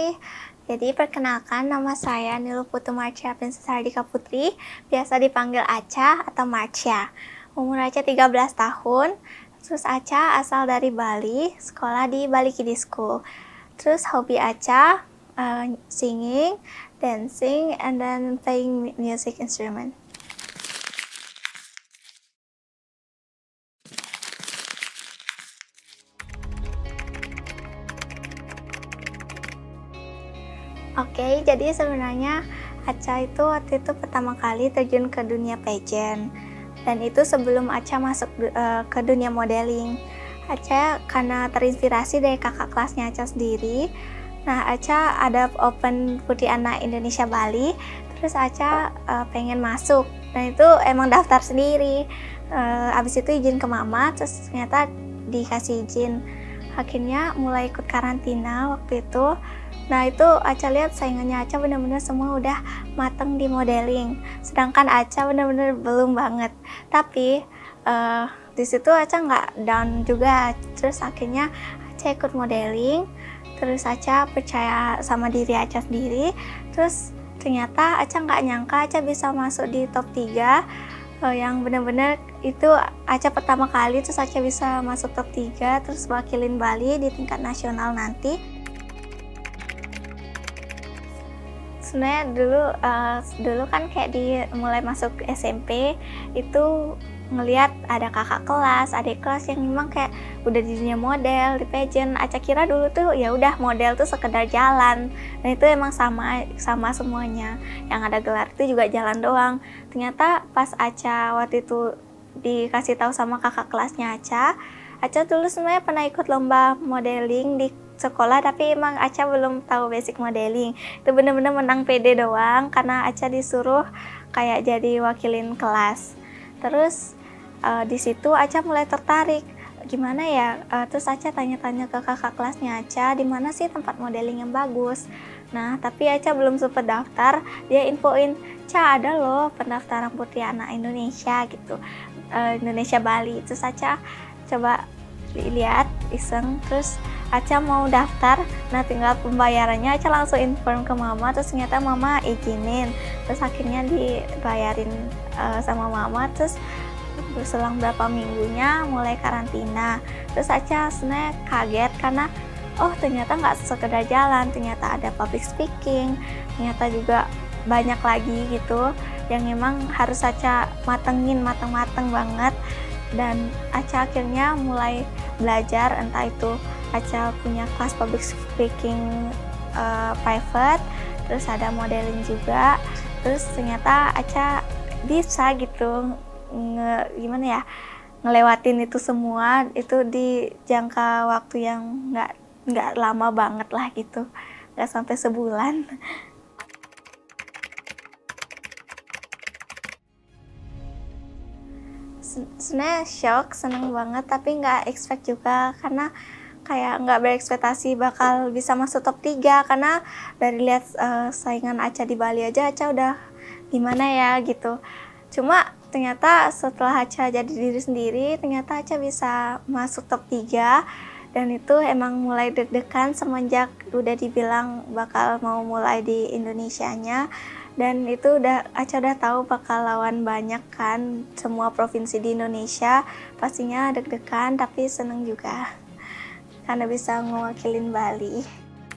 Hai, jadi perkenalkan nama saya Nilu Putu Marcia Princess Hardika Putri, biasa dipanggil Acha atau Marcia. Umur Acha 13 tahun, terus Acha asal dari Bali, sekolah di Bali Kids School. Terus hobi Acha, singing, dancing, and then playing music instrument. Oke, jadi sebenarnya Acha itu waktu itu pertama kali terjun ke dunia pageant. Dan itu sebelum Acha masuk ke dunia modeling. Acha karena terinspirasi dari kakak kelasnya Acha sendiri. Nah, Acha ada open Putri Anak Indonesia Bali. Terus Acha pengen masuk. Dan itu emang daftar sendiri. Abis itu izin ke mama, terus ternyata dikasih izin. Akhirnya mulai ikut karantina waktu itu. Nah, itu Acha lihat saingannya Acha benar-benar semua udah mateng di modeling, sedangkan Acha benar-benar belum banget. Tapi di situ Acha nggak down juga. Terus akhirnya Acha ikut modeling, terus Acha percaya sama diri Acha sendiri. Terus ternyata Acha nggak nyangka Acha bisa masuk di top 3 yang benar-benar itu Acha pertama kali. Terus Acha bisa masuk top 3, terus wakilin Bali di tingkat nasional nanti. Sebenarnya dulu kan kayak mulai masuk SMP itu ngelihat ada kakak kelas, adik kelas yang memang kayak udah di dunia model, di pageant. Acha kira dulu tuh ya udah model tuh sekedar jalan. Dan itu emang sama semuanya. Yang ada gelar itu juga jalan doang. Ternyata pas Acha waktu itu dikasih tahu sama kakak kelasnya Acha dulu sebenarnya pernah ikut lomba modeling di sekolah, tapi emang Acha belum tahu basic modeling. Itu bener-bener menang pede doang karena Acha disuruh kayak jadi wakilin kelas. Terus di situ Acha mulai tertarik, gimana ya? Terus Acha tanya-tanya ke kakak kelasnya Acha, di mana sih tempat modeling yang bagus. Nah, tapi Acha belum sempat daftar. Dia infoin, Ca, ada loh pendaftaran Putri Anak Indonesia gitu, Indonesia Bali. Terus Acha coba lihat iseng, terus Acha mau daftar. Nah, tinggal pembayarannya Acha langsung inform ke mama, terus ternyata mama izinin. Terus akhirnya dibayarin sama mama. Terus berselang berapa minggunya mulai karantina. Terus Acha sebenarnya kaget karena ternyata nggak sekedar jalan, ternyata ada public speaking, ternyata juga banyak lagi gitu yang emang harus Acha mateng banget. Dan Acha akhirnya mulai belajar, entah itu Acha punya kelas public speaking private, terus ada modeling juga. Terus ternyata Acha bisa gitu ngelewatin itu semua itu di jangka waktu yang nggak lama banget lah gitu, nggak sampai sebulan. Sebenarnya shock, seneng banget, tapi nggak expect juga karena kayak nggak berekspektasi bakal bisa masuk top 3 karena dari lihat saingan Acha di Bali aja Acha udah gimana ya gitu. Cuma ternyata setelah Acha jadi diri sendiri, ternyata Acha bisa masuk top 3 dan itu emang mulai deg-degan semenjak udah dibilang bakal mau mulai di Indonesianya. Dan itu Acha udah tahu bakal lawan banyak kan, semua provinsi di Indonesia. Pastinya deg-degan tapi seneng juga karena bisa ngewakilin Bali.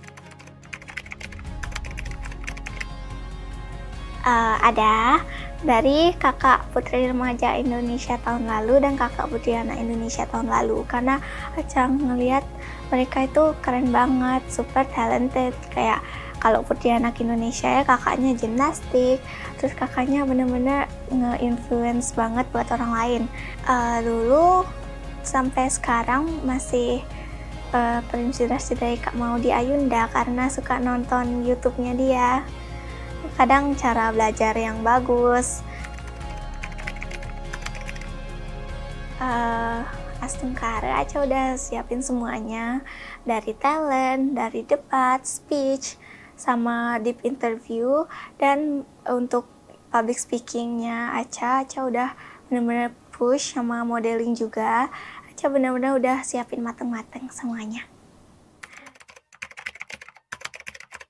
Ada dari kakak Putri Remaja Indonesia tahun lalu dan kakak Putri Anak Indonesia tahun lalu, karena Acha ngelihat mereka itu keren banget, super talented. Kayak kalau Putri Anak Indonesia ya kakaknya gimnastik, terus kakaknya bener-bener nge-influence banget buat orang lain. Dulu sampai sekarang masih terinspirasi dari Kak Maudy Ayunda karena suka nonton YouTube-nya dia. Kadang cara belajar yang bagus. Astungkara Acha udah siapin semuanya, dari talent, dari debat, speech, sama deep interview. Dan untuk public speakingnya Acha udah bener-bener push, sama modeling juga Acha bener-bener udah siapin mateng-mateng semuanya.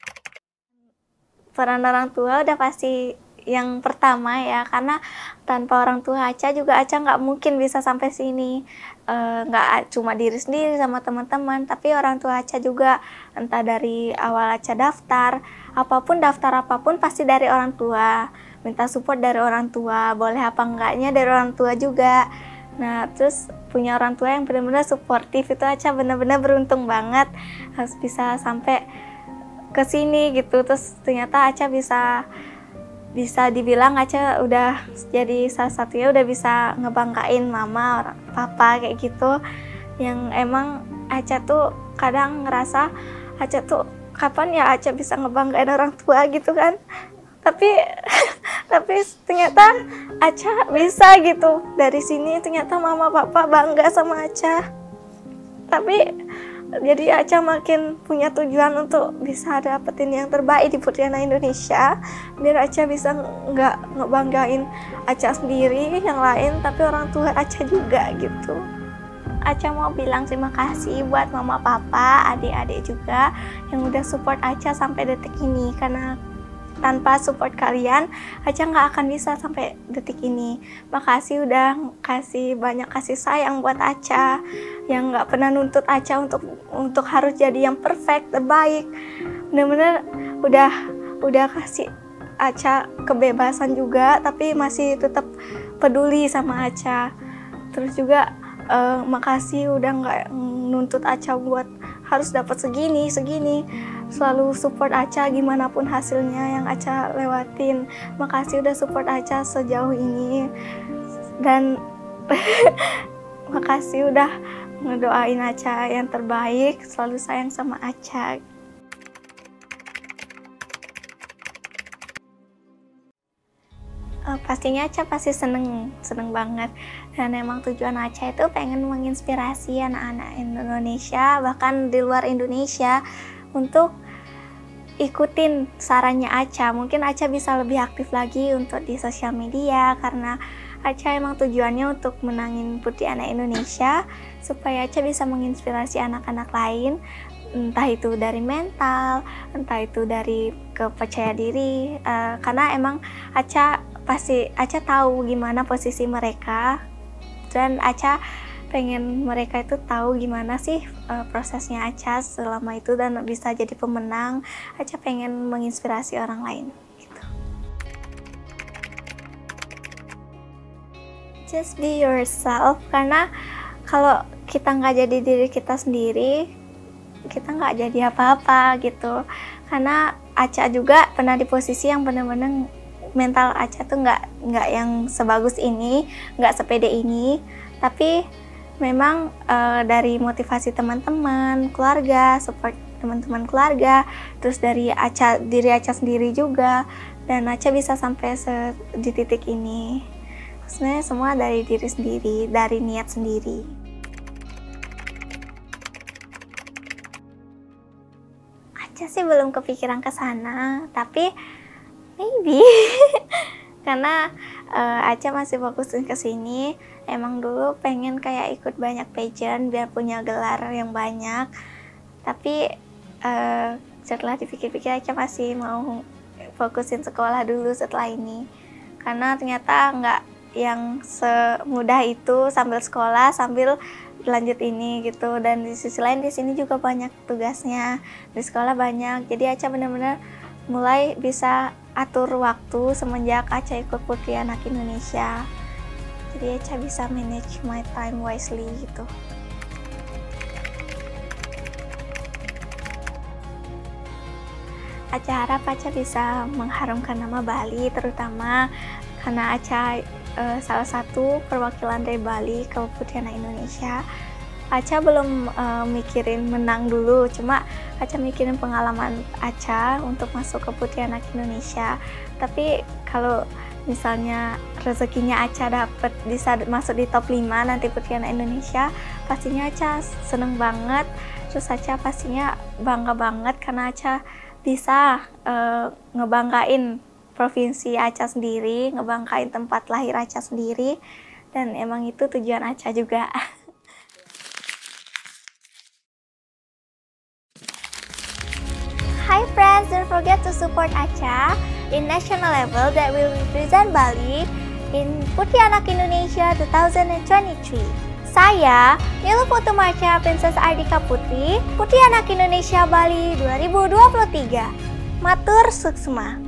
peran orang tua udah pasti yang pertama ya, karena tanpa orang tua Aca juga Aca nggak mungkin bisa sampai sini. Nggak cuma diri sendiri sama teman-teman, tapi orang tua Aca juga, entah dari awal Aca daftar apapun pasti dari orang tua, minta support dari orang tua, boleh apa enggaknya dari orang tua juga. Nah, terus punya orang tua yang benar-benar suportif, itu Aca benar-benar beruntung banget harus bisa sampai ke sini gitu. Terus ternyata Aca bisa dibilang Aca udah jadi salah satunya, udah bisa ngebanggain mama, papa kayak gitu. Yang emang Aca tuh kadang ngerasa Aca tuh kapan ya Aca bisa ngebanggain orang tua gitu kan. Tapi ternyata Aca bisa gitu. Dari sini ternyata mama papa bangga sama Aca. Tapi jadi Aca makin punya tujuan untuk bisa dapetin yang terbaik di Putri Anak Indonesia, biar Aca bisa nggak ngebanggain Aca sendiri yang lain, tapi orang tua Aca juga gitu. Aca mau bilang terima kasih buat mama papa, adik-adik juga yang udah support Aca sampai detik ini, karena tanpa support kalian, Aca nggak akan bisa sampai detik ini. Makasih udah banyak kasih sayang buat Aca, yang nggak pernah nuntut Aca untuk harus jadi yang perfect, terbaik. Bener-bener udah kasih Aca kebebasan juga, tapi masih tetap peduli sama Aca. Terus juga makasih udah nggak nuntut Aca buat harus dapat segini, selalu support Aca gimana pun hasilnya yang Aca lewatin. Makasih udah support Aca sejauh ini, dan makasih udah ngedoain Aca yang terbaik, selalu sayang sama Aca. Pastinya Aca pasti seneng banget, dan emang tujuan Aca itu pengen menginspirasi anak-anak Indonesia, bahkan di luar Indonesia, untuk ikutin sarannya Aca. Mungkin Aca bisa lebih aktif lagi untuk di sosial media, karena Aca emang tujuannya untuk menangin Putri Anak Indonesia, supaya Aca bisa menginspirasi anak-anak lain, entah itu dari mental, entah itu dari kepercaya diri, karena emang Aca tahu gimana posisi mereka, dan Aca pengen mereka itu tahu gimana sih prosesnya Aca selama itu, dan bisa jadi pemenang. Aca pengen menginspirasi orang lain gitu. Just be yourself, karena kalau kita nggak jadi diri kita sendiri, kita nggak jadi apa-apa gitu. Karena Aca juga pernah di posisi yang bener-bener mental Aca tuh nggak yang sebagus ini, nggak sepede ini, tapi memang dari motivasi teman-teman, keluarga, support teman-teman keluarga, terus dari diri Aca sendiri juga, dan Aca bisa sampai di titik ini. Sebenarnya semua dari diri sendiri, dari niat sendiri. Aca sih belum kepikiran ke sana, tapi maybe karena Aca masih fokusin ke sini. Emang dulu pengen kayak ikut banyak pageant biar punya gelar yang banyak, tapi setelah dipikir-pikir Aca masih mau fokusin sekolah dulu setelah ini, karena ternyata nggak yang semudah itu sambil sekolah sambil lanjut ini gitu. Dan di sisi lain di sini juga banyak tugasnya, di sekolah banyak, jadi Aca benar-benar mulai bisa atur waktu semenjak Aca ikut Putri Anak Indonesia. Jadi Aca bisa manage my time wisely gitu. Aca harap Aca bisa mengharumkan nama Bali, terutama karena Aca salah satu perwakilan dari Bali ke Putri Anak Indonesia. Aca belum mikirin menang dulu, cuma Aca mikirin pengalaman Aca untuk masuk ke Putri Anak Indonesia. Tapi kalau misalnya rezekinya Aca dapet bisa masuk di top 5 nanti Putri Anak Indonesia, pastinya Aca seneng banget. Terus Aca pastinya bangga banget karena Aca bisa ngebanggain provinsi Aca sendiri, ngebanggain tempat lahir Aca sendiri, dan emang itu tujuan Aca juga. Hi friends, don't forget to support Acha in national level that will represent Bali in Putri Anak Indonesia 2023. Saya, Nilu Putu Marcia Princess Ardika Putri, Putri Anak Indonesia Bali 2023. Matur Suksma.